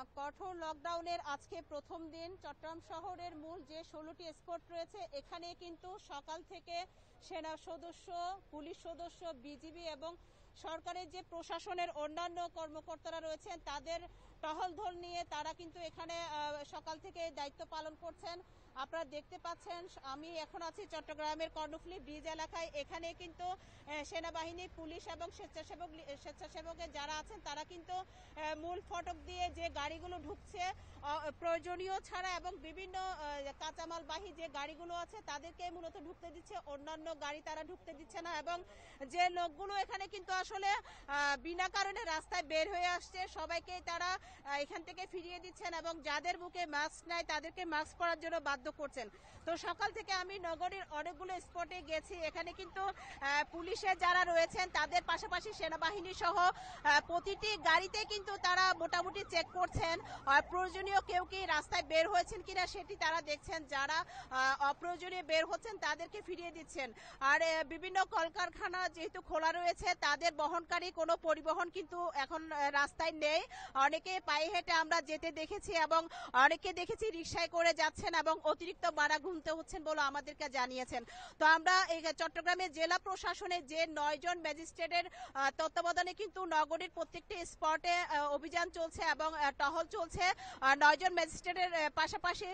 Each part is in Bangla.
কঠোর লকডাউনের আজকে প্রথম দিন চট্টগ্রাম শহরের মূল যে 16টি স্পট রয়েছে এখানে কিন্তু সকাল থেকে সেনা সদস্য, পুলিশ সদস্য, বিজিবি এবং সরকারের যে প্রশাসনের অন্যান্য কর্মকর্তারা রয়েছেন তাদের টহলধল নিয়ে তারা কিন্তু এখানে সকাল থেকে দায়িত্ব পালন করছেন। আপনারা দেখতে পাচ্ছেন আমি এখন আছি চট্টগ্রামের কর্ণফুলী ব্রিজ এলাকায়। এখানে কিন্তু সেনাবাহিনী, পুলিশ এবং স্বেচ্ছাসেবকের যারা আছেন তারা কিন্তু মূল ফটক দিয়ে যে গাড়িগুলো ঢুকছে প্রয়োজনীয় ছাড়া এবং বিভিন্ন কাঁচামালবাহী যে গাড়িগুলো আছে তাদেরকে মূলত ঢুকতে দিচ্ছে, অন্যান্য গাড়ি তারা ঢুকতে দিচ্ছে না। এবং যে লোকগুলো এখানে কিন্তু আসলে বিনা কারণে রাস্তায় বের হয়ে আসছে সবাইকে তারা এখান থেকে ফিরিয়ে দিচ্ছেন এবং যাদের বুকে মাস্ক নাই তাদেরকে মাস্ক পরার জন্য বাধ্য করছেন। তো সকাল থেকে আমি নগরীর অনেকগুলো স্পটে গেছি। এখানে কিন্তু পুলিশের যারা রয়েছেন তাদের পাশাপাশি সেনাবাহিনী সহ প্রতিটি গাড়িতে কিন্তু তারা মোটামুটি চেক করছেন প্রয়োজনীয় কেউ কি রাস্তায় বের হয়েছেন কিনা সেটি তারা দেখছেন। যারা অপ্রয়োজনীয় বের হচ্ছেন তাদেরকে ফিরিয়ে দিচ্ছেন। আর বিভিন্ন কলকারখানা যেহেতু খোলা রয়েছে তাদের বহনকারী কোনো পরিবহন কিন্তু এখন রাস্তায় নেই। অনেকে পায়ে হেঁটে আমরা যেতে দেখেছি এবং অনেকে দেখেছি রিকশায় করে যাচ্ছেন এবং অতিরিক্ত ভাড়া গুনতে হচ্ছেন বলে আমাদেরকে জানিয়েছেন। তো আমরা এই চট্টগ্রামের জেলা প্রশাসনের যে 9 জন ম্যাজিস্ট্রেটের তত্ত্বাবধানে কিন্তু নগরীর প্রত্যেকটি স্পটে অভিযান চলছে এবং টহল চলছে। 9 জন ম্যাজিস্ট্রেটের পাশাপাশি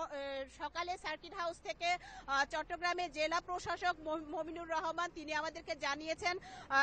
সকালে সার্কিট হাউস থেকে চট্টগ্রামের জেলা প্রশাসক মমিনুর রহমান তিনি আমাদেরকে জানিয়েছেন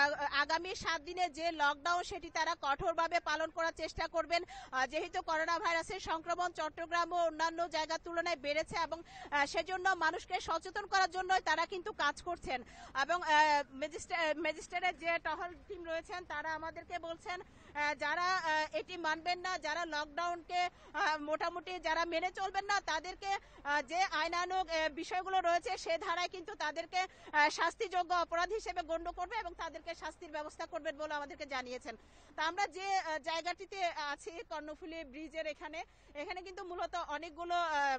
আগামী 7 দিনের যে লকডাউন সেটি তারা কঠোরভাবে পালন করার চেষ্টা করবেন। যেহেতু করোনা ভাইরাসের সংক্রমণ চট্টগ্রাম ও অন্যান্য জায়গার তুলনায় বেড়েছে এবং সেজন্য মানুষকে সচেতন করার জন্য তারা কিন্তু কাজ করছেন। এবং ম্যাজিস্ট্রেটের যে টহল টিম রয়েছেন তারা আমাদেরকে বলছেন যারা এটি মানবেন না, যারা লকডাউনকে মোটামুটি যারা মেনে চলবেন না তাদেরকে যে আইনানুগ বিষয়গুলো রয়েছে সে ধারায় কিন্তু তাদেরকে শাস্তিযোগ্য অপরাধ হিসেবে গণ্য করবে এবং তাদেরকে শাস্তির ব্যবস্থা করবেন বলে আমাদেরকে জানিয়েছেন। তা আমরা যে জায়গাটিতে আছি কর্ণফুলী ব্রিজের এখানে কিন্তু মূলত অনেকগুলো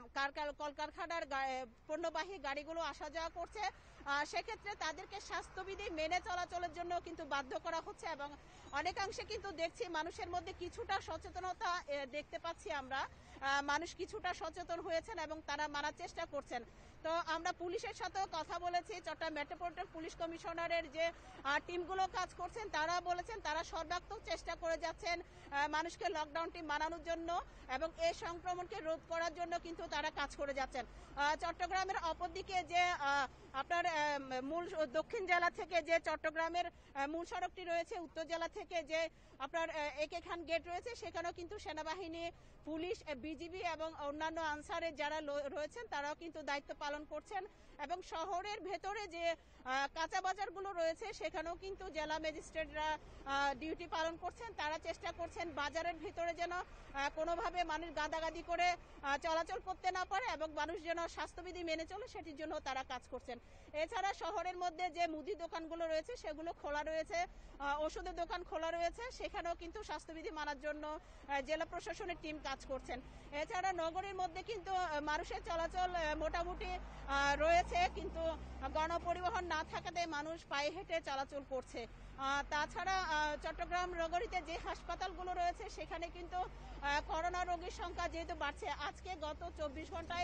কলকারখানার পণ্যবাহী গাড়িগুলো আসা যাওয়া করছে। সেক্ষেত্রে তাদেরকে স্বাস্থ্যবিধি মেনে চলাচলের জন্য কিন্তু বাধ্য করা হচ্ছে এবং অনেকাংশে কিন্তু দেখছি মানুষের মধ্যে কিছুটা সচেতনতা দেখতে পাচ্ছি আমরা। মানুষ কিছুটা সচেতন হয়েছেন এবং তারা মানার চেষ্টা করছেন। তো আমরা পুলিশের সাথেও কথা বলেছি। চট্টগ্রাম মেট্রোপলিটন পুলিশ কমিশনারের যে টিমগুলো কাজ করছেন তারা বলেছেন তারা সর্বাত্মক চেষ্টা করে যাচ্ছেন মানুষকে লকডাউনটি মানানোর জন্য এবং এই সংক্রমণকে রোধ করার জন্য কিন্তু তারা কাজ করে যাচ্ছেন। চট্টগ্রামের অপরদিকে যে আপনার মূল দক্ষিণ জেলা থেকে যে চট্টগ্রামের মূল সড়কটি রয়েছে, উত্তর জেলা থেকে যে আপনার একে খান গেট রয়েছে সেখানেও কিন্তু সেনাবাহিনী, পুলিশ, বিজিবি এবং অন্যান্য আনসারের যারা রয়েছেন তারাও কিন্তু দায়িত্ব পালন করছেন। এবং শহরের ভেতরে যে কাঁচা বাজারগুলো রয়েছে সেখানেও কিন্তু জেলা ম্যাজিস্ট্রেটরা ডিউটি পালন করছেন। তারা চেষ্টা করছেন বাজারের ভিতরে যেন কোনোভাবে মানুষ গাদাগাদি করে চলাচল করতে না পারে এবং মানুষ যেন স্বাস্থ্যবিধি মেনে চলে সেটির জন্য তারা কাজ করছেন। এছাড়া শহরের মধ্যে যে মুদি দোকানগুলো রয়েছে সেগুলো খোলা রয়েছে, ওষুধের দোকান খোলা রয়েছে, সেখানেও কিন্তু স্বাস্থ্যবিধি মানার জন্য জেলা প্রশাসনের টিম কাজ করছেন। এছাড়া নগরীর মধ্যে কিন্তু মানুষের চলাচল মোটামুটি রয়েছে, কিন্তু গণপরিবহন না থাকাতে মানুষ পায়ে হেঁটে চলাচল করছে। তাছাড়া চট্টগ্রাম নগরীতে যে হাসপাতালগুলো রয়েছে সেখানে কিন্তু করোনা রোগীর সংখ্যা যেহেতু বাড়ছে, আজকে গত 24 ঘন্টায়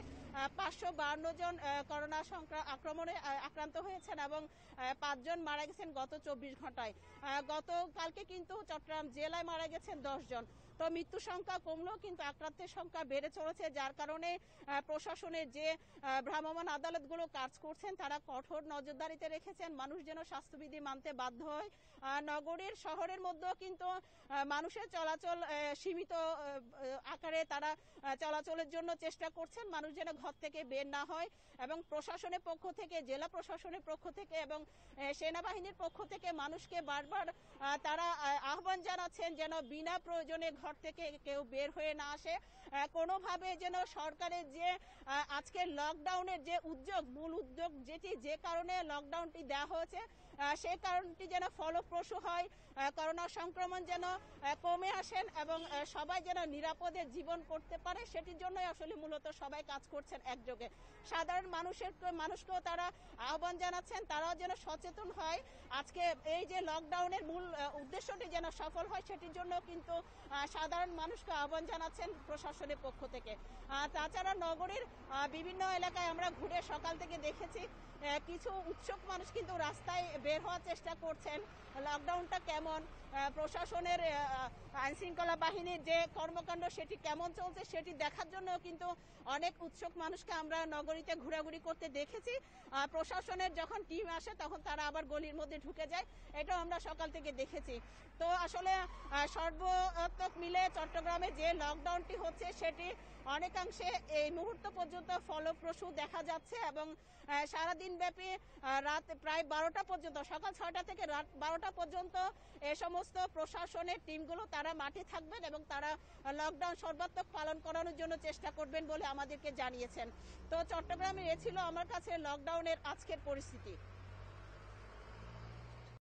552 জন করোনা আক্রমণে আক্রান্ত হয়েছেন এবং 5 জন মারা গেছেন গত 24 ঘন্টায়। গতকালকে কিন্তু চট্টগ্রাম জেলায় মারা গেছেন 10 জন। তো মৃত্যু সংখ্যা কমলেও কিন্তু আক্রান্তের সংখ্যা বেড়ে চলেছে, যার কারণে প্রশাসনের যে ভ্রাম্যমাণ আদালতগুলো কাজ করছেন তারা কঠোর নজরদারিতে রেখেছেন মানুষ যেন স্বাস্থ্যবিধি মানতে বাধ্য হয়। নগরীর শহরের মধ্যেও কিন্তু মানুষের চলাচল সীমিত আকারে তারা চলাচলের জন্য চেষ্টা করছেন, মানুষ যেন ঘর থেকে বের না হয়। এবং প্রশাসনের পক্ষ থেকে, জেলা প্রশাসনের পক্ষ থেকে এবং সেনাবাহিনীর পক্ষ থেকে মানুষকে বারবার তারা আহ্বান জানাচ্ছেন যেন বিনা প্রয়োজনে ঘর থেকে কেউ বের হয়ে না আসে। কোনোভাবে যেন সরকারের যে আজকে লকডাউনের যে মূল উদ্যোগ যেটি যে কারণে লকডাউনটি দেওয়া হয়েছে সেই কারণটি যেন ফলপ্রসূ হয়, করোনা সংক্রমণ যেন কমে আসেন এবং সবাই যেন নিরাপদে জীবন করতে পারে, সেটির জন্যই আসলে মূলত সবাই কাজ করছেন একযোগে। সাধারণ মানুষকেও তারা আহ্বান জানাচ্ছেন, তারাও যেন সচেতন হয়। আজকে এই যে লকডাউনের মূল উদ্দেশ্যটি যেন সফল হয়, সেটির জন্য কিন্তু সাধারণ মানুষকে আহ্বান জানাচ্ছেন প্রশাসনের পক্ষ থেকে। তাছাড়া নগরীর বিভিন্ন এলাকায় আমরা ঘুরে সকাল থেকে দেখেছি কিছু উৎসুক মানুষ কিন্তু রাস্তায় বের হওয়ার চেষ্টা করছেন। লকডাউনটা কেমন, প্রশাসনের আইনশৃঙ্খলা বাহিনীর যে কর্মকাণ্ড সেটি কেমন চলছে সেটি দেখার জন্য কিন্তু অনেক উৎসুক মানুষকে আমরা নগরীতে ঘোরাঘুরি করতে দেখেছি। প্রশাসনের যখন টিম আসে তখন তারা আবার গলির মধ্যে ঢুকে যায়, এটাও আমরা সকাল থেকে দেখেছি। তো আসলে সর্বাত্মক মিলে চট্টগ্রামে যে লকডাউনটি হচ্ছে সেটি অনেকাংশে এই মুহূর্ত পর্যন্ত ফলপ্রসূ দেখা যাচ্ছে এবং সারাদিন ব্যাপী রাত প্রায় 12টা পর্যন্ত, সকাল 6টা থেকে রাত 12টা পর্যন্ত এ সমস্ত প্রশাসনের টিমগুলো তারা মাঠে থাকবেন এবং তারা লকডাউন সর্বাত্মক পালন করানোর জন্য চেষ্টা করবেন বলে আমাদেরকে জানিয়েছেন। তো চট্টগ্রামে এ ছিল আমার কাছে লকডাউনের আজকের পরিস্থিতি।